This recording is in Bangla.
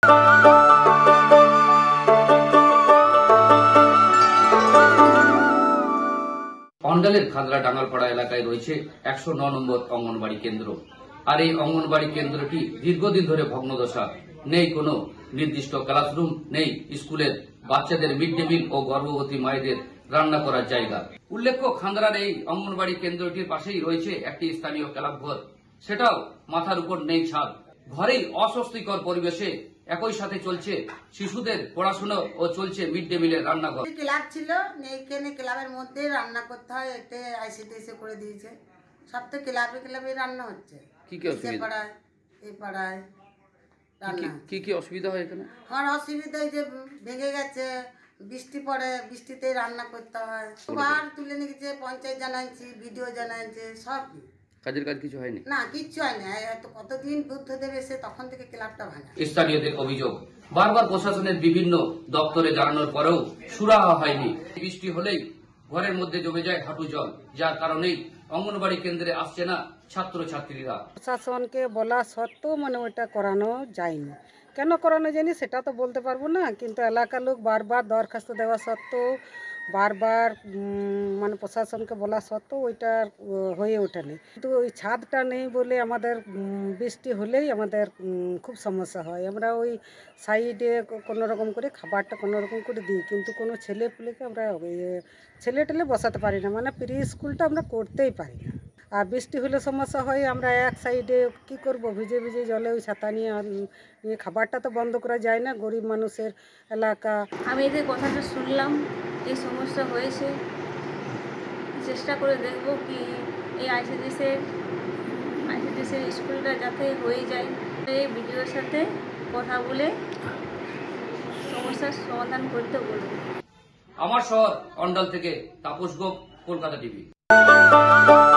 অন্ডালের খাদরা ডাঙ্গালপাড়া এলাকায় রয়েছে 109 নম্বর অঙ্গনবাড়ি কেন্দ্র। আর এই অঙ্গনবাড়ি কেন্দ্রটি দীর্ঘদিন ধরে ভগ্নদশা। নেই কোনো নির্দিষ্ট ক্লাসরুম, নেই স্কুলের বাচ্চাদের মিড ডে মিল ও গর্ভবতী মায়েদের রান্না করার জায়গা। উল্লেখ্য, খান্দারার এই অঙ্গনবাড়ি কেন্দ্রটির পাশেই রয়েছে একটি স্থানীয় ক্লাবঘর, সেটাও মাথার উপর নেই ছাদ। ঘরেই অস্বস্তিকর পরিবেশে একই সাথে চলছে শিশুদের পড়াশোনা ও চলছে মিড ডে মিলের রান্নাঘর। ক্লাব ছিল, এইখানে ক্লাবের মধ্যে রান্না করতে হয়, এতে আইসিডিএস করে দিয়েছে। সব তো ক্লাবে রান্না হচ্ছে। কি কি অসুবিধা? এই পাড়ায় রান্না কি কি অসুবিধা হয় এখানে? আমার অসুবিধা যে ভেঙে গেছে, বৃষ্টি পড়ে, বৃষ্টিতে রান্না করতে হয়। বার তুলে নিয়ে গেছে, পঞ্চায়েত জানাইছি, ভিডিও জানাইছে, সব। কাজের কাজ কিছু হয়নি? না, কিচ্ছু হয়নি। হয়তো কতদিন বুদ্ধ দেবে এসে, তখন থেকে ক্লাবটা ভাঙা। স্থানীয়দের অভিযোগ, বারবার প্রশাসনের বিভিন্ন দপ্তরে জানানোর পরেও সুরাহা হয়নি। বৃষ্টি হলেই ঘরের মধ্যে জমে যায় হাঁটু জল, যার কারণেই অঙ্গনবাড়ি কেন্দ্রে আসছে না ছাত্রছাত্রীরা। প্রশাসনকে বলা সত্ত্বেও ওইটা করানো যায়নি। কেন করানো যায়নি সেটা তো বলতে পারবো না, কিন্তু এলাকার লোক বারবার দরখাস্ত দেওয়া সত্ত্বেও, বারবার প্রশাসনকে বলা সত্ত্বেও ওইটা হয়ে ওঠেনি। কিন্তু ওই ছাদটা নেই বলে আমাদের বৃষ্টি হলেই আমাদের খুব সমস্যা হয়। আমরা ওই সাইডে কোনো রকম করে খাবারটা কোনো রকম করে দিই, কিন্তু কোনো ছেলে পুলেকে আমরা ছেলে টেলে বসাতে পারি না, প্রি স্কুলটা আমরা করতেই পারি না। আর বৃষ্টি হলে সমস্যা হয়, আমরা এক সাইডে কি করব, ভিজে ভিজে জলে ওই ছাতা নিয়ে খাবারটা তো বন্ধ করা যায় না, গরিব মানুষের এলাকা। আমি এদের কথাটা শুনলাম, এই সমস্যা হয়েছে, চেষ্টা করে দেখব কি এই আইসিডিএসের স্কুলটা যাতে হয়ে যায়। এই ভিডিওর সাথে কথা বলে সমস্যার সমাধান করতে বলব। আমার শহর অন্ডাল থেকে তাপস গোপ, কলকাতা টিভি।